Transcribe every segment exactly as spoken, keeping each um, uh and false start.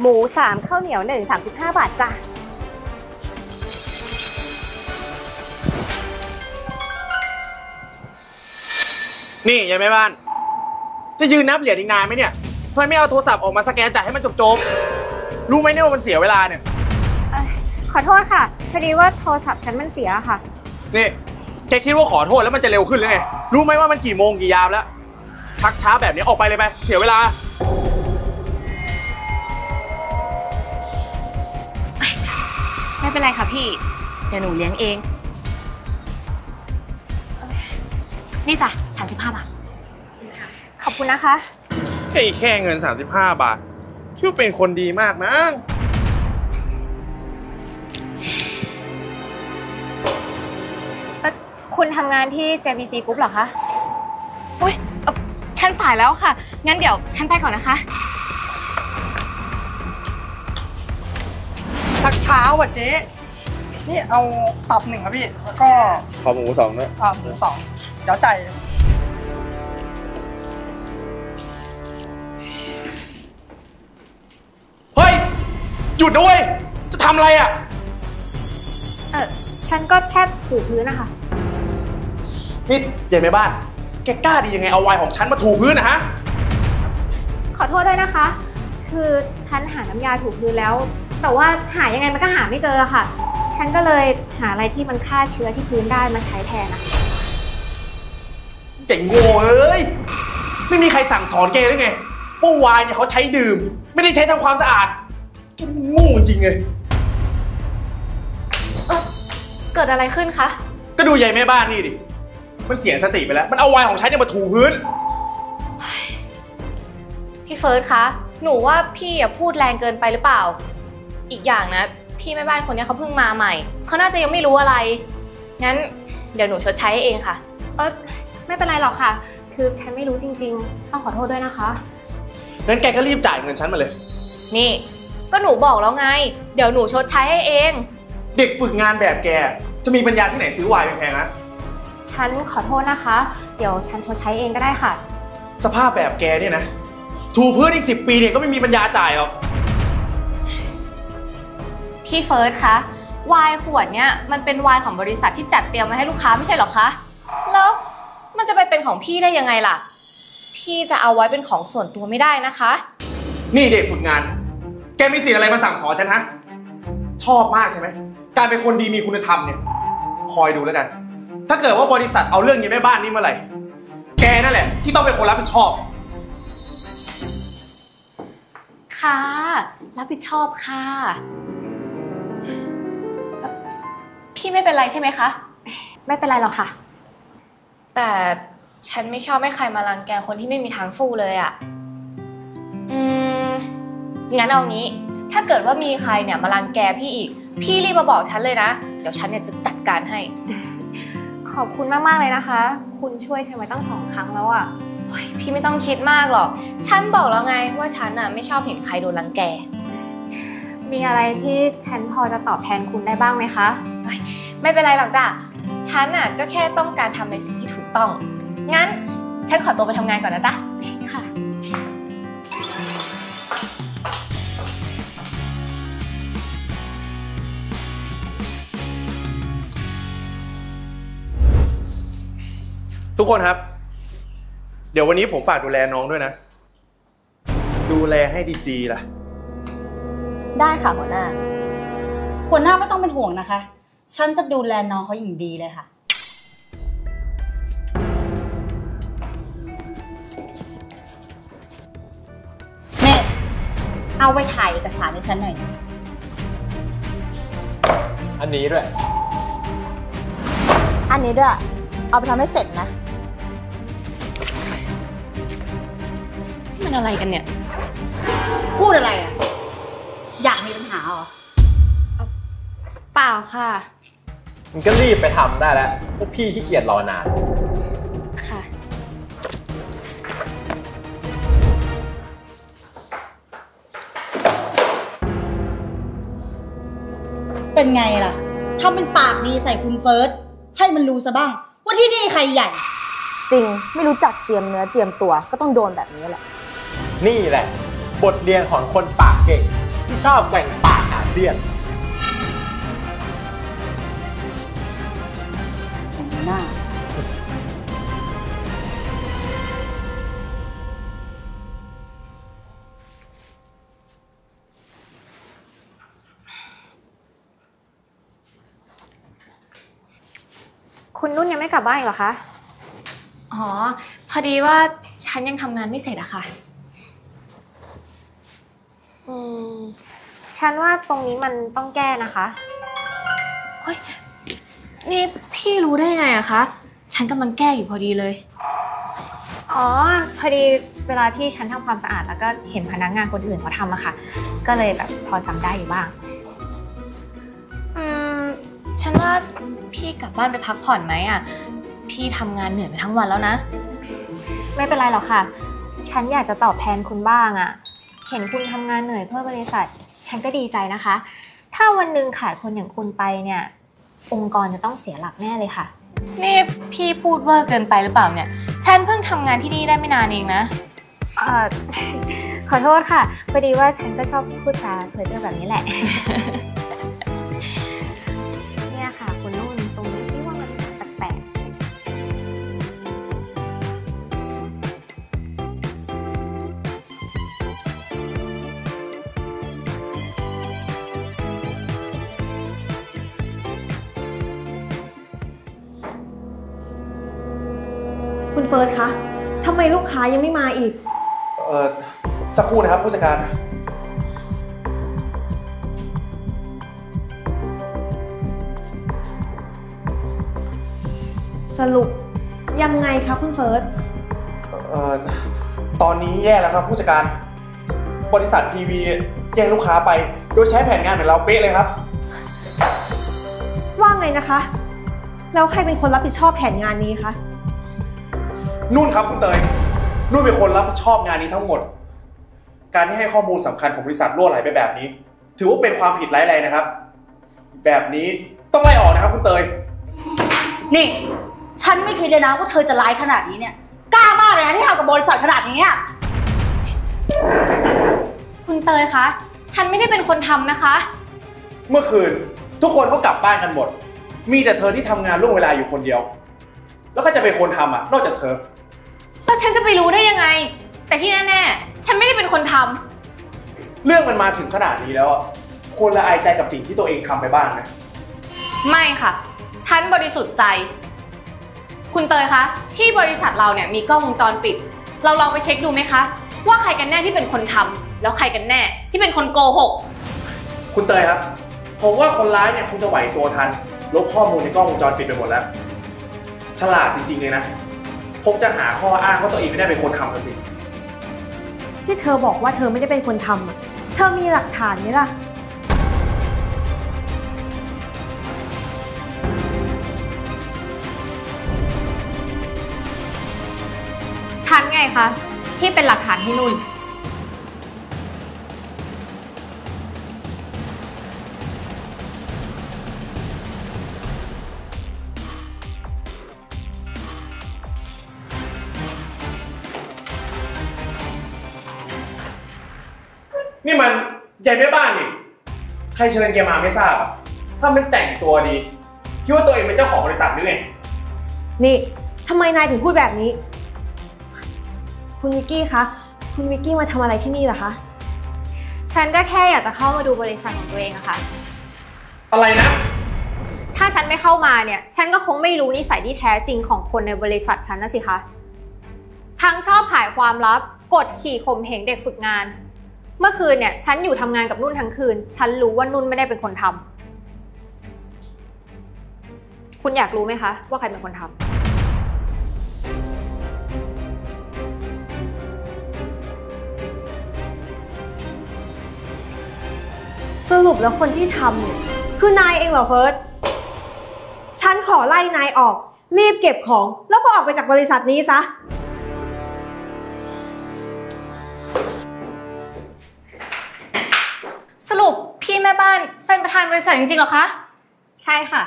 หมูสามข้าวเหนียวหนึ่งสามสิบห้าบาทจ้ะนี่ยายแม่บ้านจะยืนนับเหรียญอีกนานไหมเนี่ยทำไมไม่เอาโทรศัพท์ออกมาสแกนจ่ายให้มันจบๆรู้ไหมเนี่ยว่ามันเสียเวลาเนี่ยขอโทษค่ะพอดีว่าโทรศัพท์ฉันมันเสียค่ะนี่แกคิดว่าขอโทษแล้วมันจะเร็วขึ้นหรือไงรู้ไหมว่ามันกี่โมงกี่ยามแล้วชักช้าแบบนี้ออกไปเลยไปเสียเวลาไม่เป็นไรค่ะพี่เดี๋ยวหนูเลี้ยงเองนี่จ้ะสามสิบห้าบาทขอบคุณนะคะไอ้แค่เงินสามสิบห้าบาทชื่อเป็นคนดีมากนะคุณทำงานที่ เจ บี ซี Group เหรอคะอุ้ยฉันสายแล้วค่ะงั้นเดี๋ยวฉันไปก่อนนะคะชักเช้าว่ะเจ๊นี่เอาตับหนึ่งครับพี่แล้วก็ขอหมูสองด้วยอ่าหมูสองเดี๋ยวจ่ายเฮ้ยหยุดด้วยจะทำอะไรอ่ะเออฉันก็แค่ถูพื้นนะคะนี่ยายแม่บ้านแกกล้าดียังไงเอาไวน์ของฉันมาถูพื้นนะฮะขอโทษด้วยนะคะคือฉันหาน้ำยาถูพื้นแล้วแต่ว่าหายังไงมันก็หาไม่เจอค่ะฉันก็เลยหาอะไรที่มันฆ่าเชื้อที่พื้นได้มาใช้แทนนะเจ๋งโง่เอ้ยไม่มีใครสั่งสอนแกหรือไงว่าไวน์เนี่ยเขาใช้ดื่มไม่ได้ใช้ทำความสะอาดแกมันโง่จริงเลยเกิดอะไรขึ้นคะก็ดูยายแม่บ้านนี่ดิมันเสียสติไปแล้วมันเอาไวน์ของฉันเนี่ยมาถูพื้นพี่เฟิร์สคะหนูว่าพี่อย่าพูดแรงเกินไปหรือเปล่าอีกอย่างนะพี่แม่บ้านคนนี้เขาเพิ่งมาใหม่เขาน่าจะยังไม่รู้อะไรงั้นเดี๋ยวหนูชดใช้เองค่ะเออไม่เป็นไรหรอกค่ะคือฉันไม่รู้จริงๆต้องขอโทษด้วยนะคะงั้นแกก็รีบจ่ายเงินฉันมาเลยนี่ก็หนูบอกแล้วไงเดี๋ยวหนูชดใช้ให้เองเด็กฝึกงานแบบแกจะมีปัญญาที่ไหนซื้อไวน์แพงๆนะฉันขอโทษนะคะเดี๋ยวฉันชดใช้เองก็ได้ค่ะสภาพแบบแกเนี่ยนะถูพื้นอีกสิบปีเนี่ยก็ไม่มีปัญญาจ่ายหรอกพี่เฟิร์สคะไวน์ขวดเนี่ยมันเป็นไวน์ของบริษัทที่จัดเตรียมมาให้ลูกค้าไม่ใช่หรอคะแล้วมันจะไปเป็นของพี่ได้ยังไงล่ะพี่จะเอาไว้เป็นของส่วนตัวไม่ได้นะคะนี่เด็กฝึกงานแกมีสิทธิ์อะไรมาสั่งสอนฉันฮะชอบมากใช่ไหมการเป็นคนดีมีคุณธรรมเนี่ยคอยดูแล้วกันถ้าเกิดว่าบริษัทเอาเรื่องยายแม่บ้านนี้เมื่อไหร่แกนั่นแหละที่ต้องเป็นคนรับผิดชอบค่ะรับผิดชอบค่ะพี่ไม่เป็นไรใช่ไหมคะไม่เป็นไรหรอกค่ะแต่ฉันไม่ชอบให้ใครมารังแกคนที่ไม่มีทางสู้เลยอ่ะอืมงั้นเอางี้ถ้าเกิดว่ามีใครเนี่ยมารังแกพี่อีกพี่รีบมาบอกฉันเลยนะเดี๋ยวฉันเนี่ยจะจัดการให้ขอบคุณมากๆเลยนะคะคุณช่วยฉันไว้ตั้งสองครั้งแล้วอ่ะพี่ไม่ต้องคิดมากหรอกฉันบอกแล้วไงว่าฉันน่ะไม่ชอบเห็นใครโดนรังแกมีอะไรที่ฉันพอจะตอบแทนคุณได้บ้างไหมคะไม่เป็นไรหรอกจ้ะฉันน่ะก็แค่ต้องการทำในสิ่งที่ถูกต้องงั้นฉันขอตัวไปทำงานก่อนนะจ๊ะค่ะทุกคนครับเดี๋ยววันนี้ผมฝากดูแลน้องด้วยนะดูแลให้ดีๆล่ะได้ค่ะหัวหน้าหัวหน้าไม่ต้องเป็นห่วงนะคะฉันจะดูแลน้องเขาอย่างดีเลยค่ะเมธเอาไปถ่ายเอกสารให้ฉันหน่อยอันนี้ด้วยอันนี้ด้วยเอาไปทำให้เสร็จนะมันอะไรกันเนี่ยพูดอะไรอ่ะอยากมีปัญหาเหรอเปล่าค่ะมันก็รีบไปทำได้แล้วพวกพี่ขี้เกียจรอนานค่ะเป็นไงล่ะทำเป็นปากดีใส่คุณเฟิร์สให้มันรู้ซะบ้างว่าที่นี่ใครใหญ่จริงไม่รู้จักเจียมเนื้อเจียมตัวก็ต้องโดนแบบนี้แหละนี่แหละบทเรียนของคนปากเก่งที่ชอบแกว่งปากหาเรื่องสมหน้าคุณนุ่นยังไม่กลับบ้านอีกเหรอคะอ๋อ พอดีว่าฉันยังทำงานไม่เสร็จอะค่ะอืม ฉันว่าตรงนี้มันต้องแก้นะคะเฮ้ย นี่พี่รู้ได้ไงอะคะ ฉันกำลังแก้อยู่พอดีเลยอ๋อ พอดีเวลาที่ฉันทำความสะอาดแล้วก็เห็นพนักงานคนอื่นเขาทำอะค่ะ ก็เลยแบบพอจำได้อยู่บ้างอืม ฉันว่าพี่กลับบ้านไปพักผ่อนไหมอะพี่ทำงานเหนื่อยไปทั้งวันแล้วนะไม่เป็นไรหรอกค่ะ ฉันอยากจะตอบแทนคุณบ้างอะเห็นคุณทำงานเหนื่อยเพื่อบริษัท ฉันก็ดีใจนะคะ ถ้าวันหนึ่งขาดคนอย่างคุณไปเนี่ย องค์กรจะต้องเสียหลักแน่เลยค่ะนี่พี่พูดเวอร์เกินไปหรือเปล่าเนี่ย ฉันเพิ่งทำงานที่นี่ได้ไม่นานเองนะเอ่อ ขอโทษค่ะ พอดีว่าฉันก็ชอบพูดจาเพ้อเจ้อแบบนี้แหละ เนี่ยค่ะคุณนุ่น ตรงนี้ที่ว่ามันแปลกๆคุณเฟิร์สคะทำไมลูกค้ายังไม่มาอีกเออสักครู่นะครับผู้จัดการสรุปยังไงคะคุณเฟิร์สเออตอนนี้แย่แล้วครับผู้จัดการ บริษัท พี วี แย่งลูกค้าไป โดยใช้แผนงานเหมือนเราเป๊ะเลยครับว่าไงนะคะ แล้วใครเป็นคนรับผิดชอบแผนงานนี้คะนุ่นครับคุณเตย นุ่นเป็นคนรับผิดชอบงานนี้ทั้งหมด การที่ให้ข้อมูลสำคัญของบริษัทรั่วไหลไปแบบนี้ ถือว่าเป็นความผิดร้ายแรงนะครับ แบบนี้ต้องไล่ออกนะครับคุณเตยนี่ ฉันไม่คิดเลยนะว่าเธอจะร้ายขนาดนี้เนี่ย กล้ามากเลยนะที่ทำกับบริษัทขนาดนี้อะคุณเตยคะ ฉันไม่ได้เป็นคนทำนะคะเมื่อคืนทุกคนเขากลับบ้านกันหมด มีแต่เธอที่ทำงานล่วงเวลาอยู่คนเดียว แล้วก็จะเป็นคนทำอ่ะ นอกจากเธอแล้วฉันจะไปรู้ได้ยังไง แต่ที่แน่ๆ ฉันไม่ได้เป็นคนทำเรื่องมันมาถึงขนาดนี้แล้วอ่ะควรละอายใจกับสิ่งที่ตัวเองทำไปบ้างนะไม่ค่ะ ฉันบริสุทธิ์ใจ คุณเตยคะ ที่บริษัทเราเนี่ยมีกล้องวงจรปิด เราลองไปเช็คดูไหมคะ ว่าใครกันแน่ที่เป็นคนทำแล้วใครกันแน่ที่เป็นคนโกหกคุณเตยครับ ผมว่าคนร้ายเนี่ยคงจะไหวตัวทัน ลบข้อมูลในกล้องวงจรปิดไปหมดแล้ว ฉลาดจริงๆเลยนะคงจะหาข้ออ้างว่าตัวเองไม่ได้เป็นคนทำกันสิที่เธอบอกว่าเธอไม่ได้เป็นคนทำอะเธอมีหลักฐานไหมล่ะฉันไงคะ ที่เป็นหลักฐานให้นุ่นนี่มันยายแม่บ้านนี่ ใครเชิญแกมาไม่ทราบอ่ะถ้ามันแต่งตัวดีคิดว่าตัวเองเป็นเจ้าของบริษัทหรือไงนี่ทำไมนายถึงพูดแบบนี้ คุณวิกกี้คะ คุณวิกกี้มาทำอะไรที่นี่เหรอคะฉันก็แค่อยากจะเข้ามาดูบริษัทของตัวเองอะค่ะอะไรนะถ้าฉันไม่เข้ามาเนี่ย ฉันก็คงไม่รู้นิสัยที่แท้จริงของคนในบริษัทฉันนะสิคะ ทั้งชอบขายความลับ กดขี่ข่มเหงเด็กฝึกงาน เมื่อคืนเนี่ยฉันอยู่ทำงานกับนุ่นทั้งคืน ฉันรู้ว่านุ่นไม่ได้เป็นคนทำ คุณอยากรู้ไหมคะว่าใครเป็นคนทำสรุปแล้วคนที่ทำเนี่ยคือนายเองเหรอเฟิร์ส ฉันขอไล่นายออก รีบเก็บของแล้วก็ออกไปจากบริษัทนี้ซะสรุปพี่แม่บ้านเป็นประธานบริษัทจริงๆเหรอคะใช่ค่ะ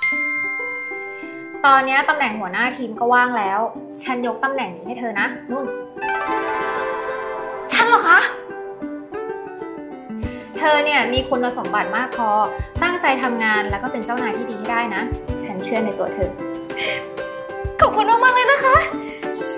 ตอนนี้ตำแหน่งหัวหน้าทีมก็ว่างแล้ว ฉันยกตำแหน่งนี้ให้เธอนะ นุ่นฉันเหรอคะเธอเนี่ยมีคุณสมบัติมากพอตั้งใจทำงานแล้วก็เป็นเจ้านายที่ดีให้ได้นะฉันเชื่อในตัวเธอขอบคุณมากๆเลยนะคะ